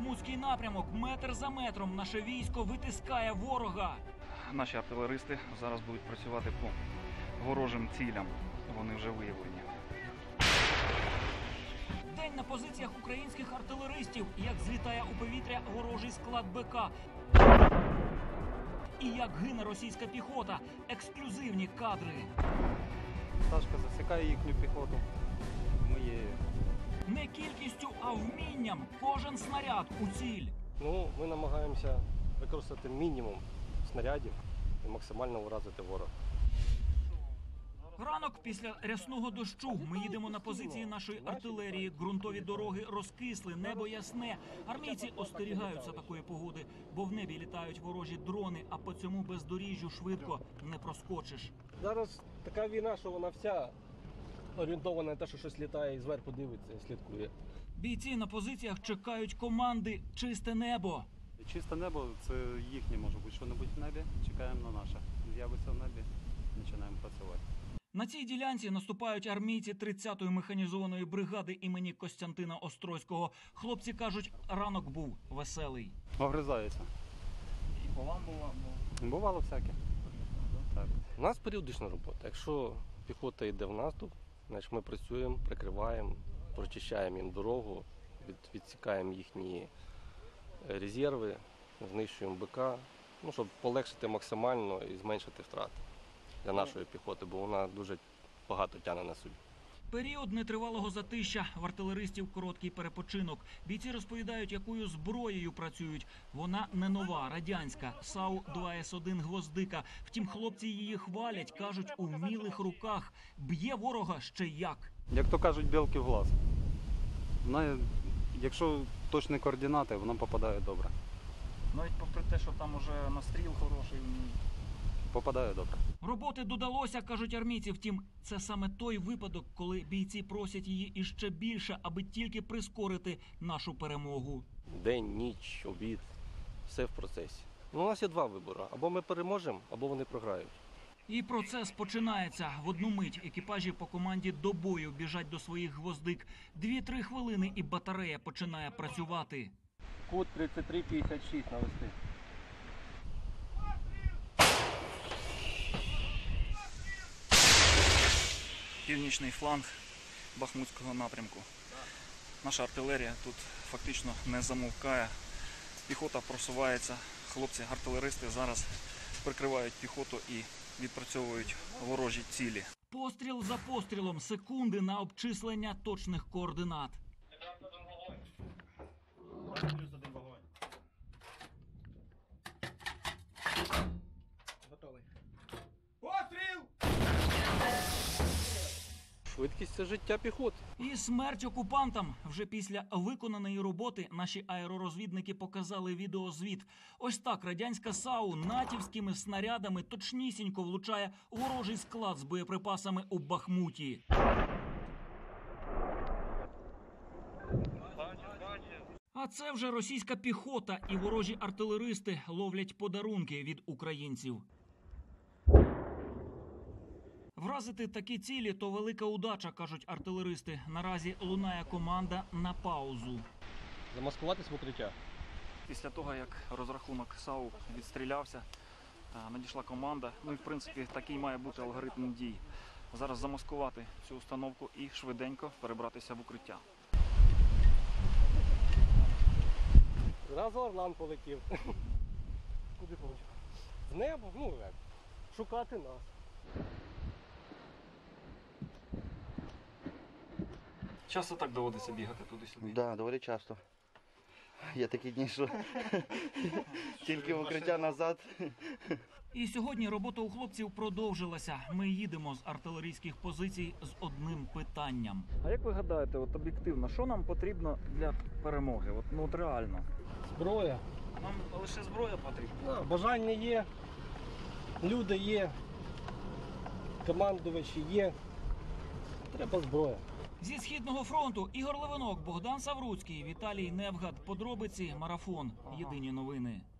Бахмутський напрямок. Метр за метром наше військо витискає ворога. Наші артилеристи зараз будуть працювати по ворожим цілям. Вони вже виявлені. День на позиціях українських артилеристів. Як злітає у повітря ворожий склад БК. І як гине російська піхота. Ексклюзивні кадри. Сашка засікає їхню піхоту. Ми її... Не кількістю, а вмінням. Кожен снаряд у ціль. Ми намагаємося використати мінімум снарядів і максимально вразити ворога. Ранок після рясного дощу. Ми їдемо на позиції нашої артилерії. Ґрунтові дороги розкисли, небо ясне. Армійці остерігаються такої погоди, бо в небі літають ворожі дрони, а по цьому бездоріжжю швидко не проскочиш. Зараз така війна, що вона вся орієнтована на те, що щось літає і зверху дивиться і слідкує. Бійці на позиціях чекають команди «Чисте небо». Чисте небо – це їхнє, може бути, що-небудь в небі. Чекаємо на наше. З'явиться в небі, починаємо працювати. На цій ділянці наступають армійці 30-ї механізованої бригади імені Костянтина Острозького. Хлопці кажуть, ранок був веселий. Огризається. І по вам було? Бувало всяке. Так. У нас періодична робота. Якщо піхота йде в наступ, значить ми працюємо, прикриваємо, прочищаємо їм дорогу, відсікаємо їхні резерви, знищуємо БК, щоб полегшити максимально і зменшити втрати для нашої піхоти, бо вона дуже багато тягне на собі. Період нетривалого затища. В артилеристів короткий перепочинок. Бійці розповідають, якою зброєю працюють. Вона не нова, радянська. САУ-2С1 «Гвоздика». Втім, хлопці її хвалять, кажуть, у вмілих руках. Б'є ворога ще як. Як то кажуть, білки в глаз. Вона, якщо точні координати, вона попадає добре. Навіть попри те, що там уже настріл хороший. Попадає добре. Роботи додалося, кажуть армійці. Втім, це саме той випадок, коли бійці просять її іще більше, аби тільки прискорити нашу перемогу. День, ніч, обід, все в процесі. У нас є два вибори. Або ми переможемо, або вони програють. І процес починається. В одну мить екіпажі по команді до бою біжать до своїх гвоздик. 2-3 хвилини і батарея починає працювати. Код 3356 навести. Північний фланг Бахмутського напрямку. Наша артилерія тут фактично не замовкає. Піхота просувається. Хлопці-артилеристи зараз прикривають піхоту і відпрацьовують ворожі цілі. Постріл за пострілом, секунди на обчислення точних координат. Швидкість – це життя піхоти. І смерть окупантам. Вже після виконаної роботи наші аеророзвідники показали відеозвіт. Ось так радянська САУ натівськими снарядами точнісінько влучає у ворожий склад з боєприпасами у Бахмуті. А це вже російська піхота і ворожі артилеристи ловлять подарунки від українців. Вразити такі цілі – то велика удача, кажуть артилеристи. Наразі лунає команда на паузу. Замаскуватись в укриття. Після того, як розрахунок САУ відстрілявся, надійшла команда. Ну і, в принципі, такий має бути алгоритм дій. Зараз замаскувати цю установку і швиденько перебратися в укриття. Зразу Орлан полетів. Куди полетів? В небо? Як? Шукати нас. Часто так доводиться бігати туди-сюди? Так, доволі часто. Є такі дні, що тільки в укриття назад. І сьогодні робота у хлопців продовжилася. Ми їдемо з артилерійських позицій з одним питанням. А як ви гадаєте, об'єктивно, що нам потрібно для перемоги? От реально. Зброя. Нам лише зброя потрібна? Бажання є, люди є, командувачі є. Треба зброя. Зі Східного фронту Ігор Левинок, Богдан Савруцький, Віталій Невгад. Подробиці, марафон. Єдині новини.